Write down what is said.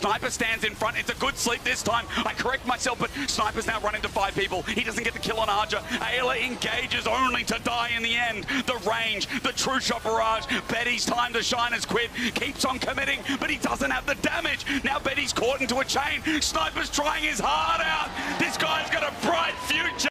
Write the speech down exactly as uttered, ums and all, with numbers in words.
Sniper stands in front. It's a good sleep this time. I correct myself, but Sniper's now run into five people. He doesn't get the kill on Archer. Ayla engages only to die in the end. The range, the true shot barrage. Betty's time to shine has quit. Keeps on committing, but he doesn't have the damage. Now Betty's caught into a chain. Sniper's trying his heart out. This guy's got a bright future.